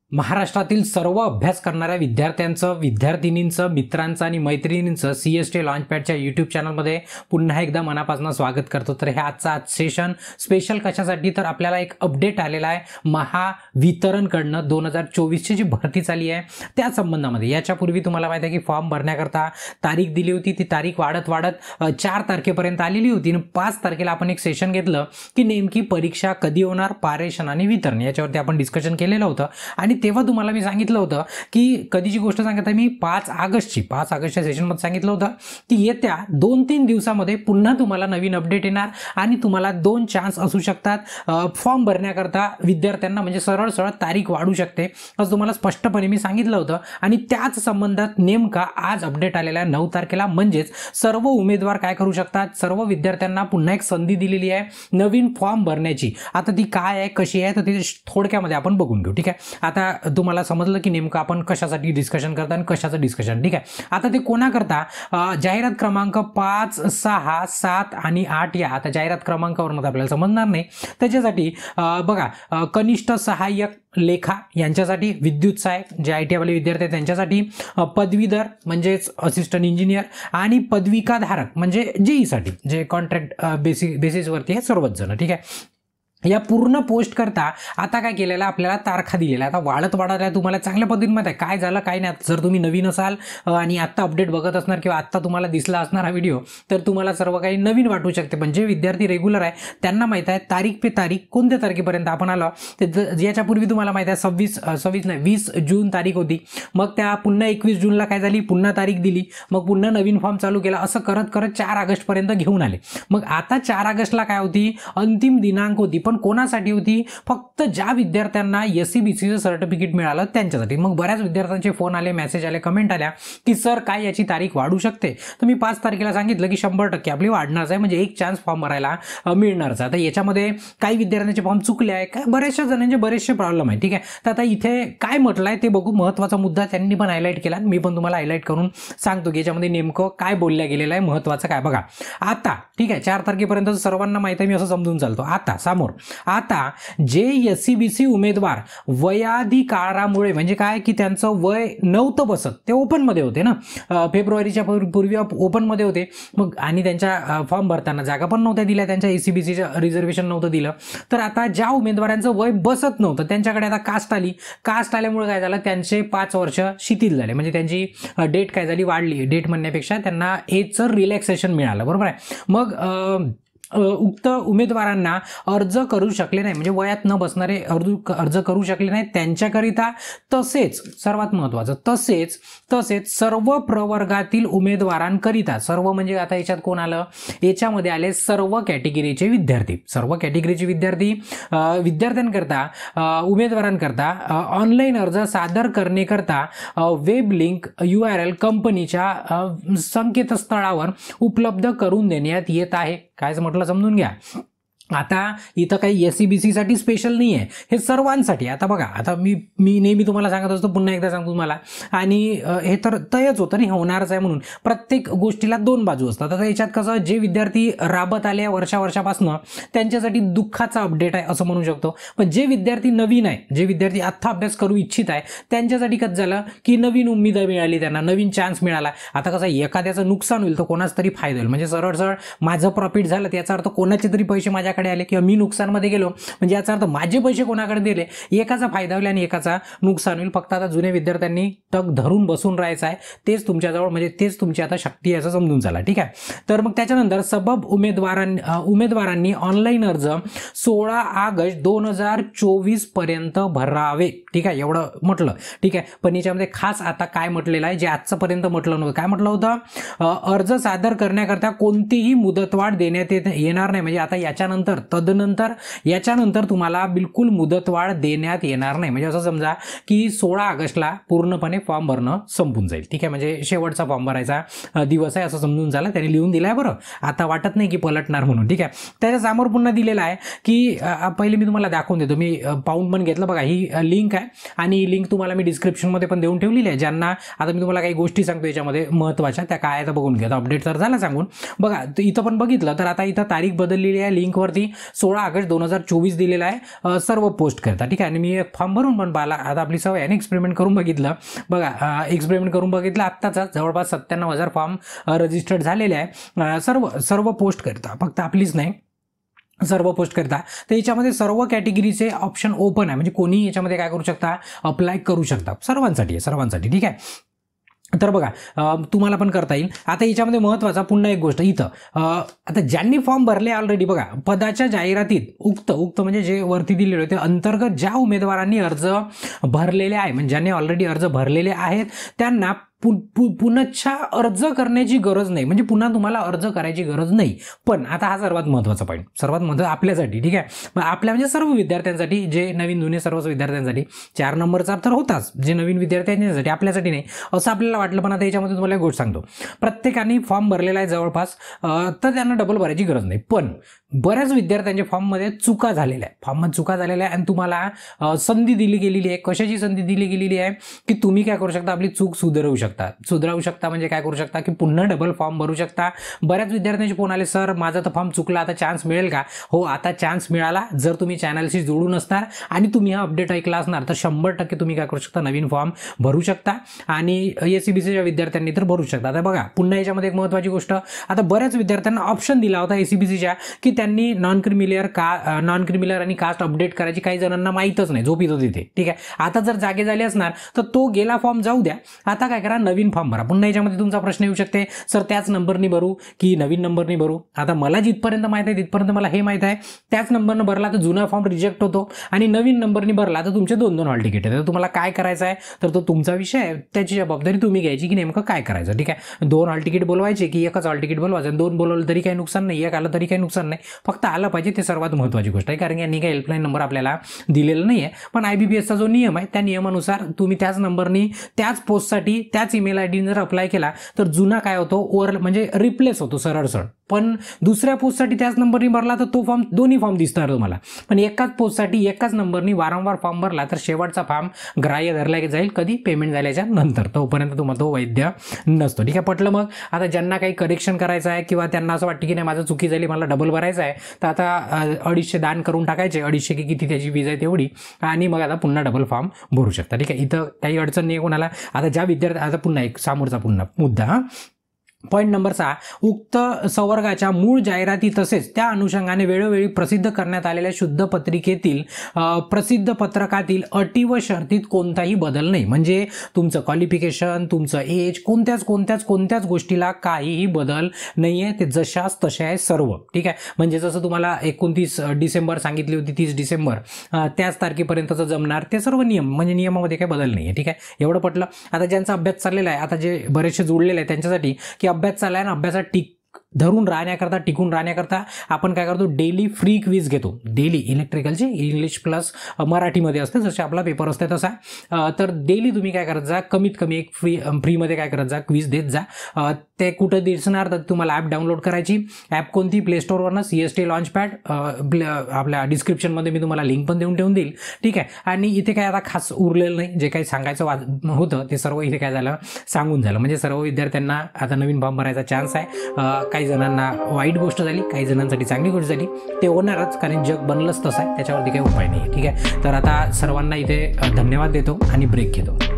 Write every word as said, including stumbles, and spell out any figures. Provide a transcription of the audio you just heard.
महाराष्ट्रातील सर्व अभ्यास करणाऱ्या विद्यार्थ्यांचं, विद्यार्थिनींचं, मित्रांचं आणि मैत्रिणींचं सी एस टी लॉन्चपॅडच्या यूट्यूब चॅनलमध्ये पुन्हा एकदा मनापासून स्वागत करतो. तर हे आजचा आज सेशन स्पेशल कशासाठी, तर आपल्याला एक अपडेट आलेला आहे महावितरणकडनं दोन हजार चोवीसची जी भरती चालली आहे त्या संबंधामध्ये. याच्यापूर्वी तुम्हाला माहिती आहे की फॉर्म भरण्याकरता तारीख दिली होती, ती तारीख वाढत वाढत चार तारखेपर्यंत आलेली होती आणि पाच तारखेला आपण एक सेशन घेतलं की नेमकी परीक्षा कधी होणार, पारेषण आणि वितरण याच्यावरती आपण डिस्कशन केलेलं होतं. आणि तेव्हा तुम्हाला मी सांगितलं होतं की कधीची गोष्ट सांगत आहे मी, पाच ऑगस्टची पाच ऑगस्टच्या सेशनमध्ये सांगितलं होतं की येत्या दोन तीन दिवसामध्ये पुन्हा तुम्हाला नवीन अपडेट येणार आणि तुम्हाला दोन चान्स असू शकतात फॉर्म भरण्याकरता विद्यार्थ्यांना, म्हणजे सरळ सरळ तारीख वाढू शकते असं तुम्हाला स्पष्टपणे मी सांगितलं होतं. आणि त्याच संबंधात नेमका आज अपडेट आलेला आहे नऊ तारखेला. म्हणजेच सर्व उमेदवार काय करू शकतात, सर्व विद्यार्थ्यांना पुन्हा एक संधी दिलेली आहे नवीन फॉर्म भरण्याची. आता ती काय आहे, कशी आहे, तर ती थोडक्यामध्ये आपण बघून घेऊ. ठीक आहे, आता तुम्हाला समजलं की नेमकं आपण कशासाठी डिस्कशन करता आणि कशाचं डिस्कशन. ठीक आहे, आता ते कोणाकरता, जाहिरात क्रमांक पाच, सहा, सात आणि आठ या आता जाहिरात क्रमांकावरून आपल्याला समजणार नाही. त्याच्यासाठी बघा, कनिष्ठ सहाय्यक लेखा यांच्यासाठी, विद्युत सहाय्यक जे आय टी वाले विद्यार्थी आहेत त्यांच्यासाठी, पदवीधर म्हणजेच असिस्टंट इंजिनियर आणि पदविकाधारक म्हणजे जेईसाठी जे कॉन्ट्रॅक्ट बेसिस बेसिसवरती आहे सर्वच जण. ठीक आहे, या पूर्ण पोस्ट करता आता काय केलेलं आपल्याला तारखा दिलेल्या आता वाढत वाढत आहे. तुम्हाला चांगल्या पद्धतीने माहिती आहे काय झालं काय नाही. जर तुम्ही नवीन असाल आणि आत्ता अपडेट बघत असणार किंवा आत्ता तुम्हाला दिसला असणार हा व्हिडिओ, तर तुम्हाला सर्व काही नवीन वाटू शकते. पण जे विद्यार्थी रेग्युलर आहे त्यांना माहीत आहे तारीख पे तारीख कोणत्या तारखेपर्यंत आपण आलो. तर याच्यापूर्वी तुम्हाला माहिती आहे सव्वीस सव्वीस नाही वीस जून तारीख होती. मग त्या पुन्हा एकवीस जूनला काय झाली, पुन्हा तारीख दिली, मग पुन्हा नवीन फॉर्म चालू केला. असं करत करत चार ऑगस्टपर्यंत घेऊन आले. मग आता चार ऑगस्टला काय होती, अंतिम दिनांक होती. पण कोणासाठी होती, फक्त ज्या विद्यार्थ्यांना एस सी बी सीचं सर्टिफिकेट मिळालं त्यांच्यासाठी. मग बऱ्याच विद्यार्थ्यांचे फोन आले, मेसेज आले, कमेंट आल्या की सर काय याची तारीख वाढू शकते. तर मी पाच तारखेला सांगितलं की शंभर टक्के आपली वाढणारच आहे, म्हणजे एक चान्स फॉर्म भरायला मिळणारच. आता याच्यामध्ये काही विद्यार्थ्यांचे फॉर्म चुकले आहे, काय बऱ्याचशा जणांचे बरेचसे प्रॉब्लेम आहे. ठीक आहे, तर आता इथे काय म्हटलं आहे ते बघू. महत्त्वाचा मुद्दा त्यांनी पण हायलाईट केला, मी पण तुम्हाला हायलाईट करून सांगतो की याच्यामध्ये नेमकं काय बोलल्या गेलेलं आहे, महत्त्वाचं काय. बघा आता ठीक आहे, चार तारखेपर्यंत सर्वांना माहिती आहे, मी असं समजून चालतो. आता समोर आता जे एस सी बी सी उमेदवार वयाधिकारामुळे, म्हणजे काय की त्यांचं वय नव्हतं बसत, ते ओपनमध्ये होते ना, फेब्रुवारीच्या पूर्वी ओपनमध्ये होते. मग आणि त्यांच्या फॉर्म भरताना जागा पण नव्हत्या दिल्या, त्यांच्या एस सी बी सीचं रिझर्वेशन नव्हतं दिलं. तर आता ज्या उमेदवारांचं वय बसत नव्हतं त्यांच्याकडे आता कास्ट आली. कास्ट आल्यामुळे काय झालं, त्यांचे पाच वर्ष शिथिल झाले, म्हणजे त्यांची डेट काय झाली, वाढली. डेट म्हणण्यापेक्षा त्यांना एजचं रिलॅक्सेशन मिळालं. बरोबर आहे. मग उक्त उमेदवारांना अर्ज करू शकले नाही, म्हणजे वयात न बसणारे अर्ज अर्ज करू शकले नाही त्यांच्याकरिता, तसेच सर्वात महत्त्वाचं तसेच तसेच सर्व प्रवर्गातील उमेदवारांकरिता, सर्व म्हणजे आता याच्यात कोण आलं, याच्यामध्ये आले सर्व कॅटेगरीचे विद्यार्थी. सर्व कॅटेगरीचे विद्यार्थी विद्यार्थ्यांकरता उमेदवारांकरता ऑनलाईन अर्ज सादर करण्याकरता web link U R L कंपनीच्या संकेतस्थळावर उपलब्ध करून देण्यात येत आहे. काय म्हटलं समजून घ्या. आता इथं काही एस सी बी सीसाठी स्पेशल नाही आहे, हे सर्वांसाठी. आता बघा, आता मी मी नेहमी तुम्हाला सांगत असतो, पुन्हा एकदा सांगतो तुम्हाला, आणि हे तर तयच होतं आणि होणारच आहे. म्हणून प्रत्येक गोष्टीला दोन बाजू असतात. आता याच्यात कसं, जे विद्यार्थी राबत आले वर्षा वर्षापासून त्यांच्यासाठी दुःखाचा अपडेट आहे असं म्हणू शकतो. पण जे विद्यार्थी नवीन आहे, जे विद्यार्थी आत्ता अभ्यास करू इच्छित आहे त्यांच्यासाठी कसं झालं की नवीन उमेद मिळाली, त्यांना नवीन चान्स मिळाला. आता कसं एखाद्याचं नुकसान होईल तर कोणाच तरी फायदा होईल, म्हणजे सरळ सरळ माझं प्रॉफिट झालं त्याचा अर्थ कोणाचे तरी पैसे माझ्या आले किंवा मी नुकसानमध्ये गेलो, म्हणजे याचा अर्थ माझे पैसे कोणाकडे दिले, एकाचा फायदा होईल आणि एकाचा नुकसान होईल. फक्त आता जुन्या विद्यार्थ्यांनी टक धरून बसून राहायचं आहे, तेच तुमच्याजवळ, म्हणजे तेच तुमची आता शक्ती आहे असं समजून झाला. ठीक आहे, तर मग त्याच्यानंतर सबब उमेदवारांनी उमेदवारांनी ऑनलाईन अर्ज सोळा ऑगस्ट दोन हजार चोवीस पर्यंत भरावे. ठीक आहे, एवढं म्हटलं. ठीक आहे, पण याच्यामध्ये खास आता काय म्हटलेलं आहे, जे आजपर्यंत म्हटलं नव्हतं. काय म्हटलं होतं, अर्ज सादर करण्याकरता कोणतीही मुदतवाढ देण्यात येणार नाही, म्हणजे आता याच्यानंतर तदनंतर याच्यानंतर तुम्हाला बिलकुल मुदतवाढ देण्यात येणार नाही. म्हणजे असं समजा की सोळा ऑगस्टला पूर्णपणे फॉर्म भरणं संपून जाईल. ठीक आहे, म्हणजे शेवटचा फॉर्म भरायचा दिवस आहे असं समजून झालं. त्यांनी लिहून दिलं आहे. बरं, आता वाटत नाही की पलटणार म्हणून. ठीक आहे, त्याच्यासमोर पुन्हा दिलेलं आहे की पहिले मी तुम्हाला दाखवून देतो. मी पाऊंड पण घेतलं. बघा, ही लिंक आहे आणि लिंक तुम्हाला मी डिस्क्रिप्शनमध्ये पण देऊन ठेवलेली आहे. ज्यांना आता मी तुम्हाला काही गोष्टी सांगतो याच्यामध्ये महत्त्वाच्या, त्या काय तर बघून घ्या. अपडेट तर झाला सांगून. बघा, इथं पण बघितलं तर आता इथं तारीख बदललेली आहे लिंकवरती. वरती सोळा ऑगस्ट दोन हजार चोवीस दिलेला आहे सर्व पोस्ट करता, ठीक आहे. आणि मी एक फॉर्म भरून पण पाहिला, आता आपली सवय आहे एक्सपेरिमेंट करून बघितलं. बघा एक्सपेरिमेंट करून बघितलं आत्ताचा जवळपास सत्त्याण्णव हजार फॉर्म रजिस्टर्ड झालेले आहे, सर्व सर्व पोस्ट करता, फक्त आपलीच नाही सर्व पोस्ट करता. तर याच्यामध्ये सर्व कॅटेगरीचे ऑप्शन ओपन आहे, म्हणजे कोणी याच्यामध्ये काय करू शकता, अप्लाय करू शकता, सर्वांसाठी आहे, सर्वांसाठी, ठीक आहे. तर बघा तुम्हाला पण करता येईल. आता याच्यामध्ये महत्त्वाचा पुन्हा एक गोष्ट इथं, आता ज्यांनी फॉर्म भरले ऑलरेडी, बघा पदाच्या जाहिरातीत उक्त उक्त म्हणजे जे वरती दिलेले होते अंतर्गत ज्या उमेदवारांनी अर्ज भरलेले आहे, म्हणजे ज्यांनी ऑलरेडी अर्ज भरलेले आहेत त्यांना पु पु पुनच्छा अर्ज करण्याची गरज नाही, म्हणजे पुन्हा तुम्हाला अर्ज करायची गरज नाही. पण आता हा सर्वात महत्त्वाचा पॉईंट, सर्वात महत्त्वाचा आपल्यासाठी, ठीक आहे. मग आपल्या म्हणजे सर्व विद्यार्थ्यांसाठी, जे नवीन जुने सर्वच विद्यार्थ्यांसाठी चार नंबरचा तर होताच, जे नवीन विद्यार्थ्यांसाठी, आपल्यासाठी नाही असं आपल्याला वाटलं. पण आता याच्यामध्ये तुम्हाला एक गोष्ट सांगतो, प्रत्येकाने फॉर्म भरलेला आहे जवळपास, तर त्यांना डबल भरायची गरज नाही. पण बऱ्याच विद्यार्थ्यांच्या फॉर्ममध्ये चुका झालेल्या आहे, फॉर्ममध्ये चुका झालेल्या आहे आणि तुम्हाला संधी दिली गेलेली आहे. कशाची संधी दिली गेलेली आहे की तुम्ही काय करू शकता, आपली चूक सुधारवू शकता. सुधारवू शकता म्हणजे काय करू शकता की पुन्हा डबल फॉर्म भरू शकता. बऱ्याच विद्यार्थ्यांचे फोन आले, सर माझा तर फॉर्म चुकला, आता चान्स मिळेल का? हो, आता चान्स मिळाला. जर तुम्ही चॅनलशी जोडून असणार आणि तुम्ही हा अपडेट ऐकला असणार तर शंभर टक्के तुम्ही काय करू शकता, नवीन फॉर्म भरू शकता. आणि एसीबीसीच्या विद्यार्थ्यांनी तर भरू शकता. आता बघा पुन्हा याच्यामध्ये एक महत्त्वाची गोष्ट, आता बऱ्याच विद्यार्थ्यांना ऑप्शन दिला होता एसीबीसीच्या की त्यांनी नॉन क्रिमिलियर का नॉन क्रिमिलियर आणि कास्ट अपडेट करायची, काही जणांना माहीतच नाही, झोप येतो तिथे, ठीक आहे. आता जर जागे झाले असणार तर तो गेला फॉर्म जाऊ द्या, आता काय करा, नवीन फॉर्म भरा. पुन्हा याच्यामध्ये तुमचा प्रश्न येऊ शकते, सर त्याच नंबरनी भरू की नवीन नंबरनी भरू? आता मला जिथपर्यंत माहित आहे तिथपर्यंत मला हे माहित आहे, त्याच नंबरनं भरला तर जुना फॉर्म रिजेक्ट होतो आणि नवीन नंबरनी भरला तर तुमचे दोन दोन हॉल तिकीट आहे. तर तुम्हाला काय करायचं आहे, तर तो तुमचा विषय आहे, त्याची जबाबदारी तुम्ही घ्यायची की नेमकं काय करायचं, ठीक आहे. दोन हॉल तिकीट बोलवायचे की एकच हॉल तिकीट बोलवायचं? दोन बोलवलं तरी काही नुकसान नाही, एक आलं तरी काही नुकसान नाही, फक्त आलं पाहिजे, ते सर्वात महत्त्वाची गोष्ट आहे. कारण यांनी काही हेल्पलाईन नंबर आपल्याला दिलेला नाही आहे, पण आयबीपीएसचा जो नियम आहे त्या नियमानुसार तुम्ही त्याच नंबरनी त्याच पोस्टसाठी त्याच ईमेल आय डी जर अप्लाय केला तर जुना काय होतो, ओव्हर म्हणजे रिप्लेस होतो सरळ सरळ. पण दुसऱ्या पोस्टसाठी त्याच नंबरनी भरला तर तो फॉर्म, दोन्ही फॉर्म दिसणार तुम्हाला. पण एकाच पोस्टसाठी एकाच नंबरनी वारंवार फॉर्म भरला तर शेवटचा फॉर्म ग्राह्य धरला जाईल कधी, पेमेंट झाल्याच्या नंतर, तोपर्यंत तुम्हाला तो वैध नसतो, ठीक आहे. पटलं? मग आता ज्यांना काही करेक्शन करायचं आहे किंवा त्यांना असं वाटतं की नाही माझं चुकी झाली, मला डबल भरायचं आहे, तर आता अडीचशे दान करून टाकायचे, अडीचशे की किती त्याची फीज आहे तेवढी, आणि मग आता पुन्हा डबल फॉर्म भरू शकता, ठीक आहे. इथं काही अडचण नाही कोणाला. आता ज्या विद्यार्थी, आता पुन्हा एक समोरचा पुन्हा मुद्दा, हा पॉईंट नंबर सहा, उक्त संवर्गाच्या मूळ जाहिराती तसेच त्या अनुषंगाने वेळोवेळी प्रसिद्ध करण्यात आलेल्या शुद्ध पत्रिकेतील प्रसिद्ध पत्रकातील अटी व शर्तीत कोणताही बदल नाही. म्हणजे तुमचं क्वालिफिकेशन, तुमचं एज, कोणत्याच कोणत्याच कोणत्याच गोष्टीला काहीही बदल नाही आहे, ते जशाच तसे आहे सर्व, ठीक आहे. म्हणजे जसं तुम्हाला एकोणतीस डिसेंबर सांगितली होती, तीस डिसेंबर त्याच तारखेपर्यंतचं जमणार, ते सर्व नियम, म्हणजे नियमामध्ये काही बदल नाही आहे, ठीक आहे. एवढं पटलं? आता ज्यांचा अभ्यास चाललेला आहे, आता जे बरेचसे जोडलेले आहे त्यांच्यासाठी की अभ्यास चाललाय ना, अभ्यासात टिक धरून राहण्याकरता, टिकून राहण्याकरता आपण काय करतो, डेली फ्री क्विज घेतो. डेली इलेक्ट्रिकलचे इंग्लिश प्लस मराठीमध्ये असते, जसे आपला पेपर असते तसा. तर डेली तुम्ही काय करत जा, कमीत कमी एक फ्री फ्रीमध्ये काय करत जा, क्विज देत जा. ते कुठं दिसणार तर तुम्हाला ॲप डाउनलोड करायची. ॲप कोणती, प्ले स्टोअरवरनं C S T launch pad, आपल्या डिस्क्रिप्शनमध्ये मी तुम्हाला लिंक पण देऊन ठेवून देईल, ठीक आहे. आणि इथे काय आता खास उरलेलं नाही, जे काही सांगायचं वा होतं ते सर्व इथे काय झालं, सांगून झालं. म्हणजे सर्व विद्यार्थ्यांना आता नवीन फॉर्म भरायचा चान्स आहे. काही जणांना वाईट गोष्ट झाली, काही जणांसाठी चांगली गोष्ट झाली, ते होणारच, कारण जग बनलंच तसं आहे, त्याच्यावरती काही उपाय नाही, ठीक आहे. तर आता सर्वांना इथे धन्यवाद देतो आणि ब्रेक घेतो.